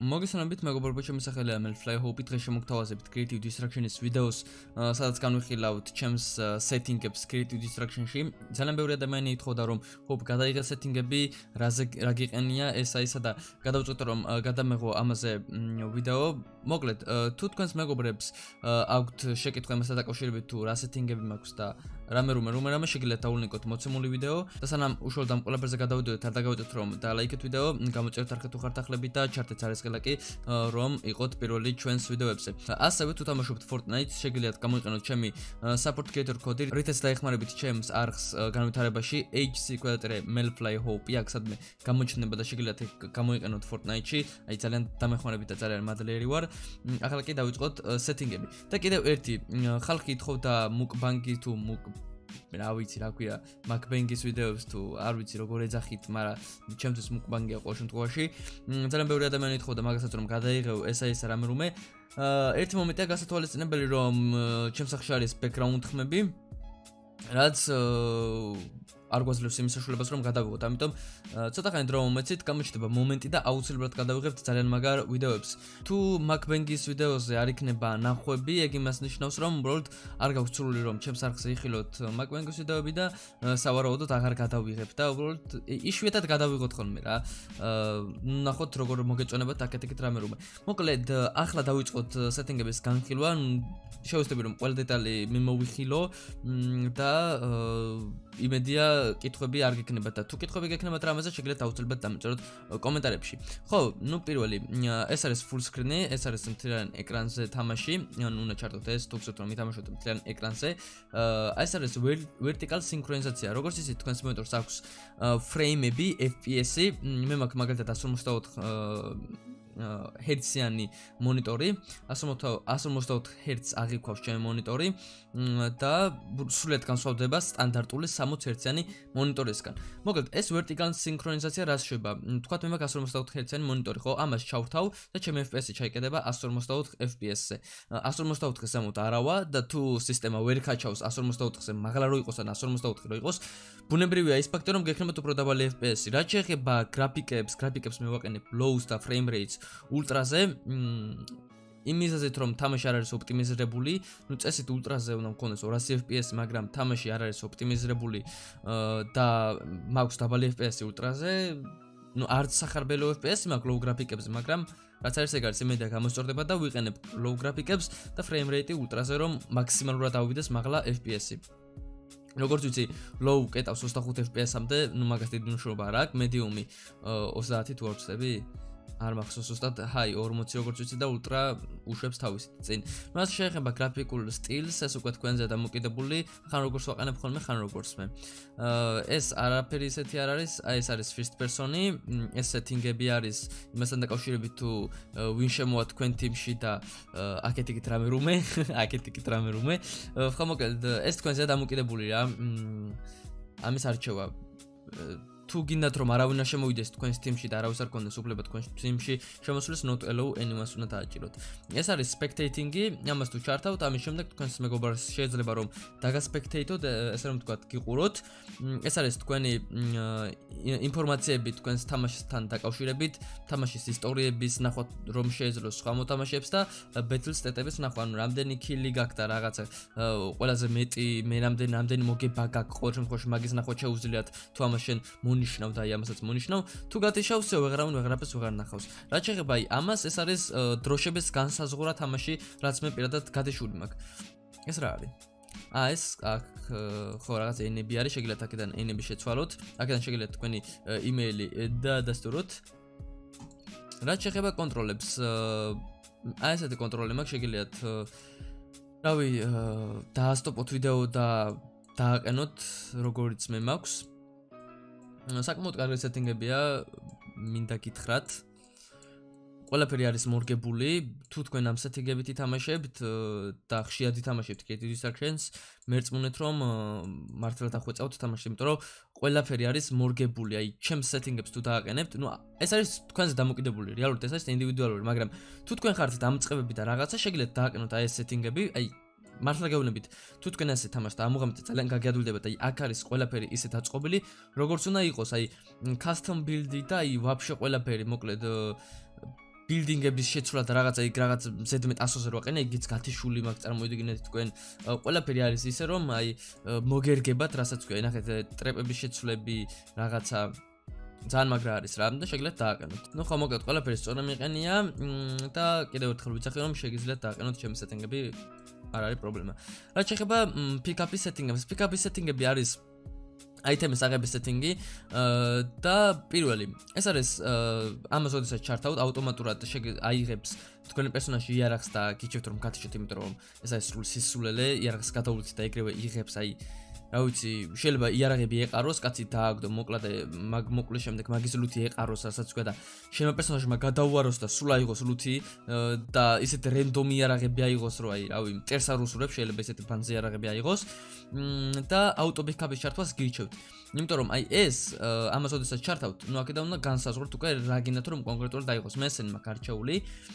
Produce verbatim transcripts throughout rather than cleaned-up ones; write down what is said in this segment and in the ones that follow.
მოგესალმებით მეგობრებო, ჩემი სახელია Melfly Hope. დღეს შემოგთავაზებთ Creative Destruction-ის ვიდეოს, სადაც განვიხილავთ ჩემს setting-ებს Creative Destruction-ში. ძალიან ბევრი ადამიანი ითხოვდა, რომ Hope გადაიღე setting-ები, რაზე რა გიყენია ესა ისა და გადავწყვიტე რომ გადამეღო ამაზე ვიდეო. მოკლედ, თუ თქვენს მეგობრებს აქვთ შეკითხვა იმასთან დაკავშირებით თუ რა setting-ები მაქვს და რამე რომე რომე რამე შეგიძლიათ დაულინკოთ მოცემული ვიდეო და სანამ უშუალოდ ამ ყველაფერზე გადავიდოდეთ, არ დაგავიწყოთ რომ დალაიქეთ ვიდეო, გამოწერთ არხით თუ ხართ ახლებით და ჩართეთ ძალისხმელა კი რომ იყოთ პირველი ჩვენს ვიდეოებზე. ასევე თუ თამაშობთ Fortnite, შეგიძლიათ გამოიყენოთ ჩემი support creator კოდი, რითაც დაეხმარებით ჩემს არხს განვითარებაში H C Melfly Hope. აქ სადმე გამოჩნდება და შეგიძლიათ გამოიყენოთ Fortnite-ში. აი ძალიან დამეხმარებით და ძალიან მადლიერი ვარ. ახლა კი დავიწყოთ setting-ები. და კიდევ ერთი ხალხი ითხოვდა mukbang-ი თუ muk რა ვიცი რა ქვია mukbang-ის ვიდეოებს თუ არ ვიცი როგორ ეძახით, მაგრამ ჩემთვის mukbang-ია ყოველ შემთხვევაში. ძალიან ბევრი ადამიანი ითხოვდა მაგასაც რომ გადაიღევ ესა ისა რამე რომე. ერთი მომენტია გასათვალისწინებელი რომ ჩემს სახში არის background ხმები, რაც არ გვაძლევს იმის საშუალებას რომ გადავიღოთ. ამიტომ ცოტა ხანი დრო მომეცით, გამოჩნდება მომენტი და აუცილებლად გადავიღებთ ძალიან მაგარ ვიდეოებს. თუ mukbang-ის ვიდეოზე არ იქნება ნახვები, ეგ იმას ნიშნავს რომ უბრალოდ არ გაქვთ სურვილი რომ ჩემს არხზე იხილოთ mukbang-ის ვიდეოები და სავარაუდოდ აღარ გადავიღებთ და უბრალოდ იშვიათად გადავიღოთ ხოლმე რა. ნახოთ როგორ მოგეწონებათ აკეთეთ რამე რომე. მოკლედ, ახლა დავიწყოთ setting-ების განხილვა. შევეცდები რომ ყველა დეტალი მიმოვიხილო და იმედია კითხვები არ გექნებათ და თუ კითხვები გექნებათ რამეზე შეგიძლიათ აუცილებლად დამეწეროთ კომენტარებში. ხო, ნუ პირველი ეს არის full screen-ი, ეს არის მთლიან ეკრანზე თამაში, ანუ უნდა ჩართოთ ეს თუ გსურთ რომ ითამაშოთ მთლიან ეკრანზე. ეს არის vertical synchronization. როგორც იცით, თქვენს მონიტორს აქვს frame-ები, F P S-ი, მე მაქვს მაგალითად one ოცდაოთხ ჰერციანი მონიტორი, one ოცდაოთხ ჰერცს აღიქვავს ჩემი მონიტორი და სრულიად განსხვავდება სტანდარტული sixty ჰერციანი მონიტორისგან. მოკლედ, ეს vertical synchronization რას შვება? თქვათ მე მაქვს one ოცდაოთხ ჰერციანი მონიტორი, ხო? ამას ჩავთავ და ჩემი F P S-ი ჩაიკეტება one ოცდაოთხ F P S-ზე. one ოცდაოთხ ზემოთ არავა და თუ სისტემა ვერ ხაჩავს one ოცდაოთხზე მაღლა რო იყოს ან one ოცდაოთხი რო იყოს, ბუნებრივია ის ფაქტორი რომ გექნებათ უფრო დაბალი F P S-ი. რაც შეეხება გრაფიკებს, გრაფიკებს მე ვაყენებ low-ს და frame rates ultra-ზე, იმისაზეც რომ თამაში არ არის ოპტიმიზირებული, ნუ წესით ultra-ზე უნდა მქონდეს two hundred F P S, მაგრამ თამაში არ არის ოპტიმიზირებული და მაქვს დაბალი F P S ultra-ზე, ნუ არც სახარბელო F P S მაქვს low გრაფიკებზე, მაგრამ რაც არის ეგ არის იმედია გამოსწორდება და ვიყენებ low გრაფიკებს და frame rate ultra-ზე რომ მაქსიმალურად ავიდეს მაღლა F P S-ი. როგორც ვიცი, low კეტავს twenty-five F P S-ამდე, ნუ მაგას დიდი მნიშვნელობა არ აქვს, medium-ი thirty თუ არ ვწდები? არ მახსოვს ზუსტად, high forty როგორც ვიცი და ultra უშვებს თავისით წინ. მას შეეხება გრაფიკულ სტილს, ეს უკვე თქვენზე დამოკიდებული, ხან როგორც ვაყენებ ხოლმე, ხან როგორც მე. ეს არაფერი ისეთი არ არის, აი ეს არის first person-ი, ეს setting-ები არის იმასთან დაკავშირებით თუ ვინ შემოვა თქვენ team-ში და აკეთ იქით რამე რომე, აკეთ იქით რამე რომე. ხო, მოკლედ, ეს თქვენზე დამოკიდებული რა. ამის არჩევა თუ გინდათ რომ არავინ არ შემოვიდეს თქვენს team-ში და არავის არ გქონდეს უფლება თქვენს team-ში შემოსვლის, not allow anyone-ს უნდა დააჭიროთ. ეს არის spectating-ი, ამას თუ ჩართავთ, ამის შემდეგ თქვენს მეგობარს შეიძლება რომ დაგასპექტეიტოთ, ესე რომ თქვათ გიყუროთ. ეს არის თქვენი ინფორმაციები თქვენს თამაშთან დაკავშირებით, თამაშის ისტორიების ნახვა რომ შეეძლოს სხვა მოთამაშეებს და battle stat-ების ნახვა, ანუ რამდენი kill-ი გაქვთ და რაღაცა ყველაზე მეტი მე რამდენი რამდენი მოგება გაქვთ, ყოველ შემთხვევაში მაგის ნახვა შეუძლიათ თუ ამას შენ მონიშნავ და აი ამასაც მონიშნავ. თუ გათიშავს, ვეღარავინ ვეღარაფერს ვეღარ ნახავს. რაც შეეხება აი ამას, ეს არის დროშების განსაზღვრა თამაში, რაც მე პირადად გადაშული მაქვს. ეს რა არის? აა ეს აქ ხო რაღაც ენები არის, შეგიძლიათ აქედან ენები შეცვალოთ. აქედან შეგიძლიათ თქვენი იმეილი დაადასტუროთ. რაც შეეხება კონტროლებს, აი ესეთი კონტროლები მაქვს, შეგიძლიათ რავი დაასტოპოთ ვიდეო და დააყენოთ როგორიც მე მაქვს. საკმაოდ კარგი setting-ებია, მინდა გითხრათ. ყველაფერი არის მორგებული, თუ თქვენ ამ setting-ებით ითამაშებთ და ხშირად ითამაშებთ Creative Destruction-ს, მე რწმუნეთ რომ მართლა დახვეწავთ თამაში, იმიტომ რომ ყველაფერი არის მორგებული. აი, ჩემს setting-ებს თუ დააყენებთ, ნუ ეს არის თქვენზე დამოკიდებული, რეალურად ეს არის ინდივიდუალური, მაგრამ თუ თქვენ ხართ დამწყებები და რაღაცა, შეგიძლიათ დააყენოთ აი ეს setting-ები, აი მართლა გეუბნებით, თუ თქვენ ასე თამაშთ და ამოღამეთ ძალიან გაგიადვილდებათ, აი აქ არის ყველაფერი ისე დაწყობილი, როგორც უნდა იყოს, აი custom build-ი და აი ვაფშე ყველაფერი, მოკლედ ბილდინგების შეცვლა და რაღაცა იქ რაღაც ზედმეტ ასოზე რო აყენე, იგიც გათიშული მაქვს წარმოიდგინეთ თქვენ. ყველაფერი არის ისე რომ აი მოგერგებათ, რასაც ქვია, ნახეთ ტრეპების შეცვლები, რაღაცა ძალიან მაგრა არის რა და შეგიძლიათ დააყენოთ. ნუ ხო მოკლედ ყველაფერი სწორად მიყენია და კიდევ ერთხელ ვიცახი რომ შეგიძლიათ დააყენოთ ჩემი სეტინგები, არ არის პრობლემა. რაც შეეხება pick-up-ის სეტინგებს, pick-up-ის სეტინგები არის აიტემის აღების სეტინგი და პირველი ეს არის ამას ოდესაც ჩართავთ ავტომატურად აიღებს თქვენი პერსონაჟი იარაღს და გიჩვენებთ რომ გათიშოთ, იმიტომ რომ ეს არის სრული სისულელე, იარაღს გადავლით და ეგრევე იღებს აი რა ვიცი, შეიძლება იარაღები ეყაროს, კაცი დააგდო, მოკლა და მაგ მოკლის შემდეგ მაგის ლუთი ეყაროს, რასაც თქვა და შენმა პერსონაჟმა გადაუაროს და სულ აიღოს ლუთი და ისეთ რენდომი იარაღები აიღოს, რომ აი, რავი, წერს არ უსურებს, შეიძლება ისეთი ბანზე იარაღები აიღოს და აუტო-ბექაპის ჩართვას გირჩევთ. იმიტომ რომ აი ეს ამას ოდესაც ჩართავთ, ნუ აქედან უნდა განსაზღვროთ უკვე რა გინდათ რომ კონკრეტულად დაიღოს. მე ესენი მაქვს არჩეული.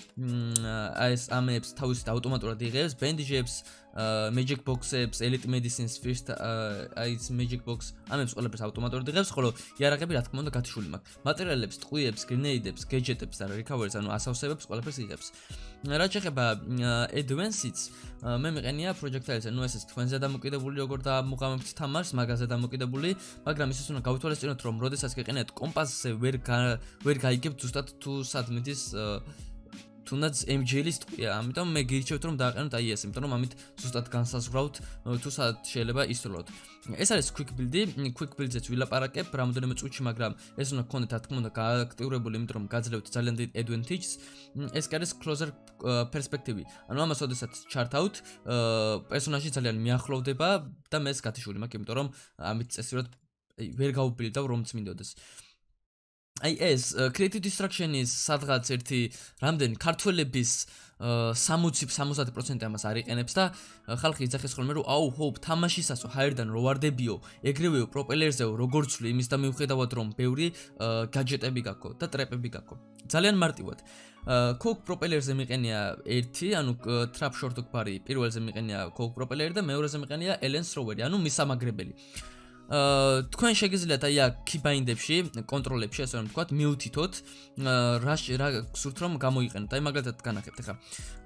აი ეს ამებს თავისით ავტომატურად იღებს, ბენდიჟებს, magic box-ებს, elite medicines, first აი ეს magic box ამებს ყველაფერს ავტომატურად იღებს, ხოლო იარაღები რა თქმა უნდა გათიშული მაქვს. მატერიალებს, ტყვიებს, grenade-ებს, gadget-ებს და recovery-ს, ანუ ასავსებებს ყველაფერს იღებს. რაც შეეხება advanced-ს, მე მიყენია projectiles-ზე, ნუ ესეც თქვენზე დამოკიდებული როგორ დამოყამებთ თამაშს, მაგაზე დამოკიდებული, მაგრამ ისიც უნდა გავითვალისწინოთ, რომ როდესაც გეყენებთ კომპასზე ვერ ვერ გაიგებთ ზუსტად თუ სად მიდის თუნდაც M G L-ის ტყვია, ამიტომ მე გირჩევთ რომ დააყენოთ აი ეს, იმიტომ რომ ამით ზუსტად განსაზღვრავთ თუ სად შეიძლება ისროლოთ. ეს არის quick build-ი, quick build-ზეც ვილაპარაკებ რამოდენიმე წუთში, მაგრამ ეს უნდა გქონდეთ რა თქმა უნდა გააქტიურებული, იმიტომ რომ გაძლევთ ძალიან დიდ advantage-ს. ეს კი არის closer perspective. ანუ ამას ოდესაც ჩართავთ, პერსონაჟი ძალიან მიახლოვდება და მე ეს გათიშული მაქვს, იმიტომ რომ ამით წესიურად ვერ გავუპილდავ რომც მინდოდეს. აი ეს creative destruction-ის სადღაც ერთი რამდენი ქართველების სამოცი სამოცი პროცენტი ამას არ იყენებს და ხალხი იძახის ხოლმე რომ აუ ჰოპ თამაშისასო ჰაერდან რო ვარდებიო, ეგრევე პროპელერზეო როგორც ვთვლი, იმის და მიუხედავად რომ ბევრი გაჯეტები გაქვს და ტრეპები გაქვს. ძალიან მარტივად. Coke პროპელერზე მიყენია ერთი, ანუ trap short bari პირველზე მიყენია Coke პროპელერი და მეორეზე მიყენია Ellen Thrower-ი, ანუ მისამაგრებელი. თქვენ შეგიძლიათ აი აქ keybind-ებში, კონტროლებში, ასე რომ ვთქვათ, მიუთითოთ რა რა გსურთ რომ გამოიყენოთ. აი მაგალითად განახებთ ახლა.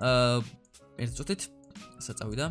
ერთ წუთით საწავიდა.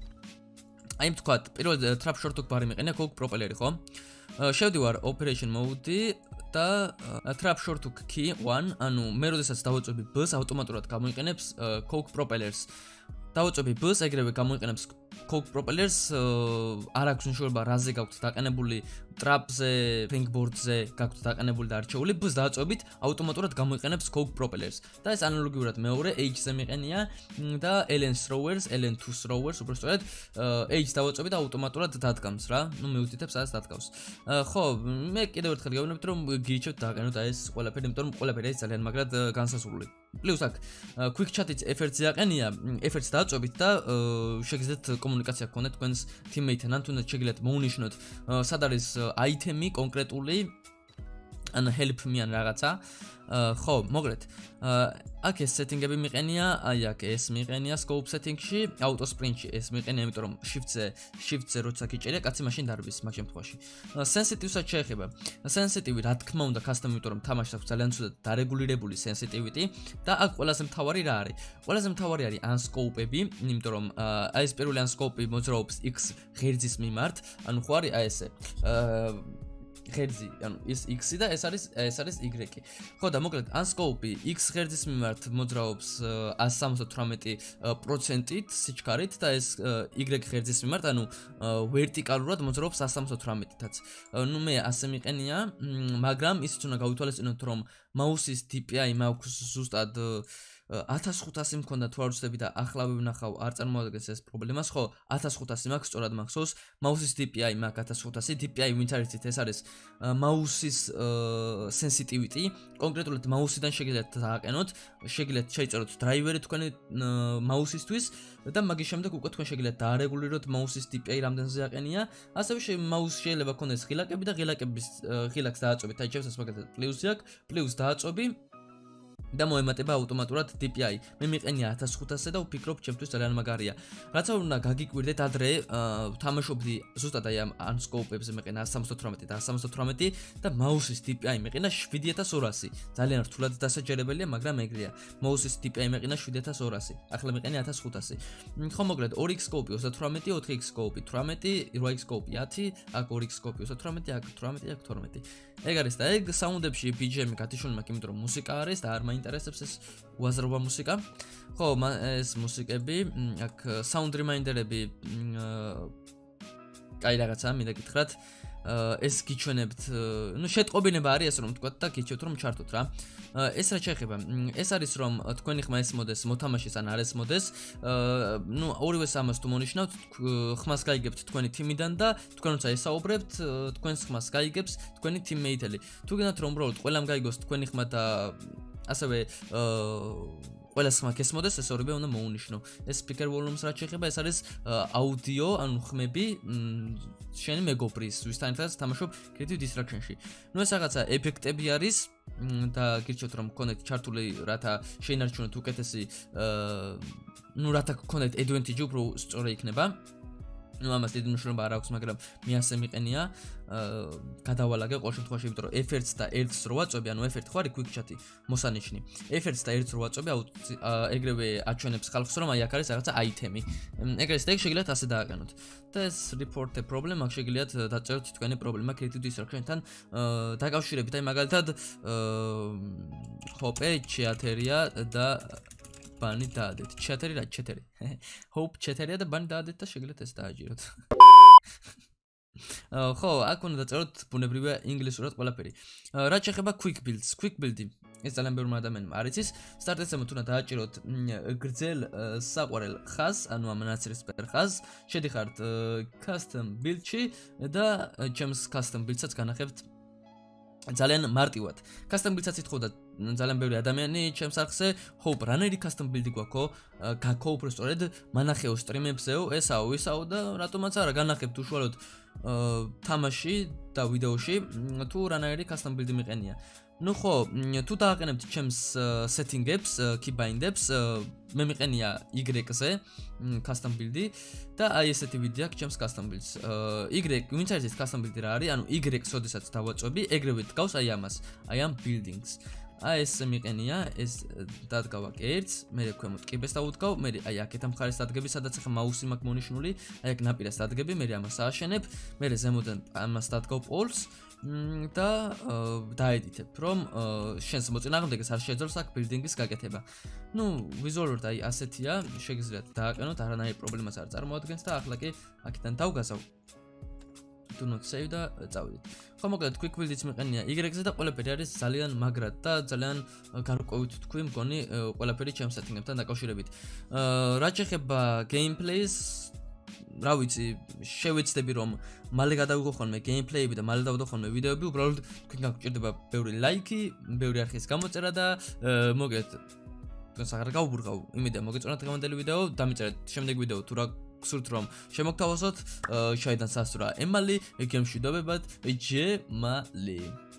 აი ვთქვათ, პირველ trap short bari მიყენია Coke პროპელერი, ხო? შევდივარ operation mode-ი და trap short key one, ანუ მე როდესაც დავაწვევი B-ს, ავტომატურად გამოიყენებს Coke პროპელერს. დავაწვევი B-ს, ეგრევე გამოიყენებს Coke propellers არ აქვს მნიშვნელობა რაზე გაქვთ დაყენებული, trap-ზე, springboard-ზე გაქვთ დაყენებული და არჩეული, B-ს დააწვევით ავტომატურად გამოიყენებს Coke propellers. და ეს ანალოგიურად მეორე H-ზე მიყენია და Ellen Throwers, Ellen two Throwers, უბრალოდ H-ს დავაწვევით და ავტომატურად დადგამს რა. ნუ მიუთითებს სადაც დადგავს. ხო, მე კიდევ ერთხელ გავინებთ რომ გირჩევთ დააყენოთ აი ეს ყველაფერი, იმიტომ რომ ყველაფერი არის ძალიან მაგრად განსაზღვრული. პლუს აქ quick chat-იც F-ს აყენია, F-ს დააწვევით და შეგიძლიათ კომუნიკაცია გქონდეთ თქვენს teammate-თან, ან თუნდაც შეგიძლიათ მოუნიშნოთ სად არის item-ი კონკრეტული, ან help me ან რაღაცა. ხო, მოგლეთ. აქ ეს setting-ები მიყენია, აი აქ ეს მიყენია scope setting-ში, auto sprint-ში ეს მიყენია, იმიტომ რომ shift-ზე, shift-ზე როცა გიჭერია, კაცი მაშინ დარბის მაგ შემთხვევაში. sensitive-საც შეეხება. sensitive რა თქმა უნდა custom, იმიტომ რომ თამაშს აქვს ძალიან ცუდად დარეგულირებული sensitivity და აქ ყველაზე მთავარი რა არის? ყველაზე მთავარი არის unscope-ები, იმიტომ რომ აი ეს პირველი unscope-ი მოძრაობს X ღერძის მიმართ, ანუ ხო არის აი ესე. ღერძი, ანუ ის X-ი და ეს არის ეს არის Y-ი. ხო და მოკლედ unscope-ი X ღერძის მიმართ მოძრაობს one seventy-eight პროცენტით სიჩქარით და ეს Y ღერძის მიმართ, ანუ ვერტიკალურად მოძრაობს one seventy-eight-ით. ნუ მე ასე მიყენია, მაგრამ ისიც უნდა გავითვალისწინოთ, რომ mouse-ის D P I მაქვს ზუსტად one thousand five hundred მქონდა თუ არ ვცდები და ახლა ვნახავ არ წარმოადგენს ეს პრობლემას, ხო one thousand five hundred მაქვს, სწორად მახსოვს, mouse-ის D P I მაქვს one thousand five hundred, D P I ვინც არის ეს არის mouse-ის sensitivity, კონკრეტულად mouse-დან შეგიძლიათ დააყენოთ, შეგიძლიათ შეიწეროთ driver-ი თქვენი mouse-ისთვის და მაგის შემდეგ უკვე თქვენ შეგიძლიათ დაარეგულიროთ mouse-ის D P I რამდენზე აყენია, ასევე mouse შეიძლება ქონდეს ღილაკები და ღილაკების ღილაკს დააწვევით, აი ჩემს მაგალითად plus-ი აქვს, plus დააწვევი და მოემატება ავტომატურად D P I. მე მიყენია ათას ხუთასზე და ვფიქრობ, ჩემთვის ძალიან მაგარია. რაც უნდა გაგიკვირდეთ ადრე, თამაშობდი ზუსტად აი ამ unscope-ებზე მეყენა ათას სამოცდათვრამეტი და ათას სამოცდათვრამეტი და mouse-ის D P I მეყენა შვიდი ათას ორასი. ძალიან რთულად დასაჯერებელია, მაგრამ ეგრეა. mouse-ის D P I მეყენა შვიდი ათას ორასი. ახლა მეყენია ათას ხუთასი. ხო მოკლედ ორი X scope ოცდათვრამეტი, ოთხი X scope თვრამეტი, რვა X scope ათი, აქ ორი X scope ოცდათვრამეტი, აქ თვრამეტი, აქ თორმეტი. ეგ არის და ეგ საუნდებში B G M-ი გათიშული მაქვს, იმიტომ რომ მუსიკა არის და არ მაინტერესებს ეს უაზრობა მუსიკა. ხო, ეს მუსიკები, აქ sound reminder-ები კაი რაღაცაა, მინდა გითხრათ. ეს გიჩვენებთ, ну შეტყობინება არის ეს რომ თქვათ და გიჩვენებთ რომ ჩართოთ რა. ეს რა შეეხება? ეს არის რომ თქვენი ხმა ესმოდეს მოთამაშეს ან არ ესმოდეს. ну ორივეს ამას თუ მონიშნავთ, ხმას გაიგებთ თქვენი თიმიდან და თქვენ როცა ესაუბრებთ, თქვენს ხმას გაიგებს თქვენი teammate-ელი. თუ გინდათ რომ უბრალოდ ყველამ გაიგოს თქვენი ხმა და ასევე ყველას ხმა გესმოდეს, ეს ორივე უნდა მოუნიშნო. ეს speaker volume-ს რაც შეეხება, ეს არის აუდიო, ანუ ხმები შენი მეგობრის, ვისთანაც თამაშობ Creative Destruction-ში. ну ეს რაღაცა ეფექტები არის და გირჩევთ რომ გქონდეთ ჩართული, რათა შეინარჩუნოთ უკეთესი, ну რათა გქონდეთ advantage უფრო სწორი იქნება. ну ამას დიდი მნიშვნელობა არ აქვს, მაგრამ მე ასე მიყენია, გადავალაგე ყოველ შემთხვევაში, იმიტომ რომ F one და one რო ვაწვევი, ანუ F one ხო არის quick chat-ი მოსანიშნი. F one და one რო ვაწვევი, ეგრევე აჩვენებს ხალხს, რომ აი აქ არის რაღაცა აიტემი. ეგრეც და ეგ შეგიძლიათ ასე დააყენოთ. და ეს report a problem, აქ შეგიძლიათ დაწეროთ თქვენი პრობლემა Creative Destruction-თან დაკავშირებით. აი მაგალითად, ჰოპე, ჩეატერია და ბანი დაადეთ. ჩეთერი რა ჩეთერი. Hope ჩეთერია და ბანი დაადეთ და შეგიძლიათ ეს დააჯიროთ. ხო, აქ უნდა დაწეროთ ბუნებრივია ინგლისურად ყველაფერი. რაც შეეხება quick builds, quick build-ი. ეს ძალიან ბევრმა ადამიანმა არ იცის. სტარტესემოთ უნდა დააჭიროთ გრძელ საყვარელ ხაზს, ანუ ამ ნაცრისფერ ხაზს. შედიხართ custom build-ში და ჩემს custom build-საც განახებთ ძალიან მარტივად. Custom build-საც ითხოვდა ძალიან ბევრი ადამიანი ჩემს არხზე, hope რანერი custom build-ი გვაქვს, გაქო უფრო სწორედ მანახეო სტრიმებზეო, ესაო, ისაო და რატომაც არა განახებთ უშუალოდ თამაში და ვიდეოში თუ რანაირი custom build-ი მიყენია. ну ხო, თუ დააყენებთ ჩემს setting-ებს, keybind-ებს, მე მიყენია Y-ზე custom build-ი და აი ესეთი ვიდეო აქვს ჩემს custom build-ს. Y, ვინც არის ეს custom build-ი რა არის? ანუ Y-ს ოდესაც დავაწვევი, ეგრევე დგავს აი ამას, აი ამ buildings. აი ეს მიყენია, ეს დადგავა კერტს, მე ქვემოთ კიბეს დავუდგავ, მე აი აქეთ ამ მხარეს დადგები, სადაც ახლა მაუსი მაქვს მონიშნული, აი აქ ნაპირას დადგები, მე ამას ააშენებ, მე ზემოდან ამას დადგავ პოლს და დაედიტებ, რომ შენს მოწინააღმდეგეს არ შეძლოს აქ ბილდინგის გაკეთება. ну ვიზუალურად აი ასეთია, შეგიძლიათ დააყენოთ, არანაირი პრობლემას არ წარმოადგენს და ახლა კი აქედან დავგაზავ. do not save და წავიდეთ. ხო მოკლედ quick build-იც მიყენია Y-ზე და ყველაფერი არის ძალიან მაგრად და ძალიან გარკვევით თქვი მგონი ყველაფერი ჩემს setting-ებთან დაკავშირებით. რაც შეეხება gameplay-ს, რა ვიცი, შევეცდები რომ მალე გადავიღო ხოლმე gameplay-ები და მალე დავდო ხოლმე ვიდეოები, უბრალოდ თქვენ გაგჭირდება ბევრი ლაიქი, ბევრი არხის გამოწერა და მოგეთ თქვენს აღარ გავუბრღავ. იმედია მოგეწონათ დღევანდელი ვიდეო, დამიწერეთ შემდეგ ვიდეო თუ რა გსურთ რომ შემოგთავაზოთ, შაიდან სასურა ემალი, გემშვიდობებად, ჯემალი.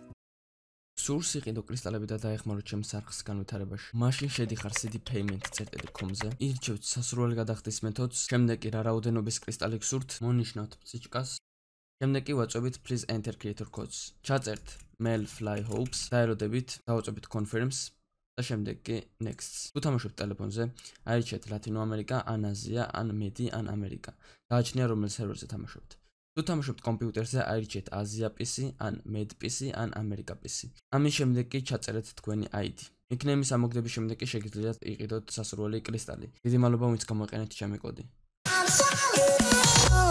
სურს იყიდო კრისტალები და დაეხმაროთ ჩემს არხს განვითარებაში. მაშინ შედიხარ cd payment წერტილი com-ზე. ირჩევთ სასურველი გადახდის მეთოდს. შემდეგ კი რა რაოდენობის კრისტალი გსურთ, მონიშნავთ ფსიჩკას. შემდეგ კი ვაწვევით please enter creator codes. ჩაწერთ mail fly hopes, დაელოდებით, დავაწვევით confirms და შემდეგ კი next. თუ თამაშობთ ტელეფონზე, აირჩიეთ ლათინო ამერიკა, ან აზია, ან მედი, ან ამერიკა. გააჩნია რომელ სერვერზე თამაშობთ. თუ თამაშობთ კომპიუტერზე, აირჩიეთ აზია პი სი, ან med პი სი, ან ამერიკა პი სი. ამის შემდეგ კი ჩაწერეთ თქვენი აი დი. იქნების ამოგდების შემდეგ კი შეგიძლიათ იყიდოთ სასურველი კრისტალი. დიდი მადლობა ვინც გამოიყენეთ ჩემი კოდი.